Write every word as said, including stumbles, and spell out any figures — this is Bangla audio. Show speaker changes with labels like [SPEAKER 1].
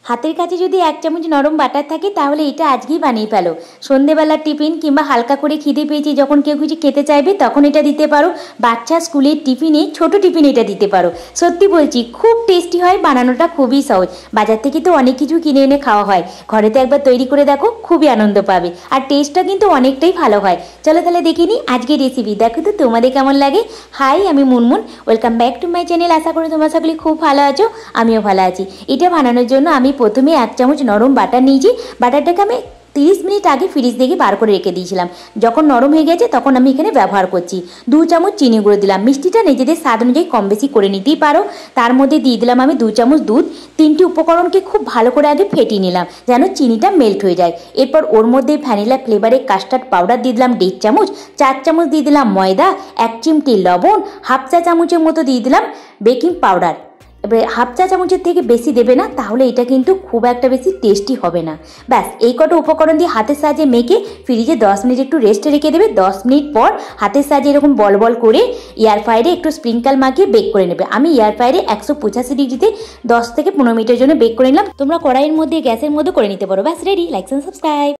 [SPEAKER 1] হাতের কাছে যদি এক চামচ নরম বাটার থাকে তাহলে এটা আজকেই বানিয়ে ফেলো। সন্ধেবেলার টিফিন কিংবা হালকা করে খিদে পেয়েছি যখন কেউ কিছু খেতে চাইবে তখন এটা দিতে পারো। বাচ্চা স্কুলের টিফিনে, ছোট টিফিনে এটা দিতে পারো। সত্যি বলছি খুব টেস্টি হয়, বানানোটা খুবই সহজ। বাজার থেকে তো অনেক কিছু কিনে এনে খাওয়া হয়, ঘরে তো একবার তৈরি করে দেখো, খুবই আনন্দ পাবে আর টেস্টটা কিন্তু অনেকটাই ভালো হয়। চলো তাহলে দেখে নিই আজকের রেসিপি, দেখো তো তোমাদের কেমন লাগে। হাই, আমি Munmun, welcome back to my channel. আশা করি তোমরা সকলে খুব ভালো আছো, আমিও ভালো আছি। এটা বানানোর জন্য আমি প্রথমে এক চামচ নরম বাটার নিয়েছি। বাটারটাকে আমি তিরিশ মিনিট আগে ফ্রিজ থেকে বার করে রেখে দিয়েছিলাম। যখন নরম হয়ে গেছে তখন আমি এখানে ব্যবহার করছি। দু চামচ চিনি গুঁড়ো দিলাম। মিষ্টিটা নিজেদের স্বাদ অনুযায়ী কম বেশি করে নিতেই পারো। তার মধ্যে দিয়ে দিলাম আমি দু চামচ দুধ। তিনটি উপকরণকে খুব ভালো করে আগে ফেটিয়ে নিলাম যেন চিনিটা মেল্ট হয়ে যায়। এরপর ওর মধ্যে ভ্যানিলা ফ্লেভারে কাস্টার্ড পাউডার দিয়ে দিলাম দেড় চামচ। চার চামচ দিয়ে দিলাম ময়দা, এক চিমটি লবণ, হাফ চা চামচের মতো দিয়ে দিলাম বেকিং পাউডার। এবারে হাফ চা চামচের থেকে বেশি দেবে না, তাহলে এটা কিন্তু খুব একটা বেশি টেস্টি হবে না। ব্যাস এই কটা উপকরণ দিয়ে হাতের সাহায্যে মেখে ফ্রিজে দশ মিনিট একটু রেস্টে রেখে দেবে। দশ মিনিট পর হাতের সাহায্যে এরকম বল বল করে এয়ার ফ্রায়ারে একটু স্প্রিঙ্কল মাখিয়ে বেক করে নেবে। আমি এয়ার ফ্রায়ারে একশো পঁচাশি ডিগ্রিতে দশ থেকে পনেরো মিনিটের জন্য বেক করে নিলাম। তোমরা কড়াইয়ের মধ্যে, গ্যাসের মধ্যে করে নিতে পারো। ব্যাস রেডি। Like and subscribe.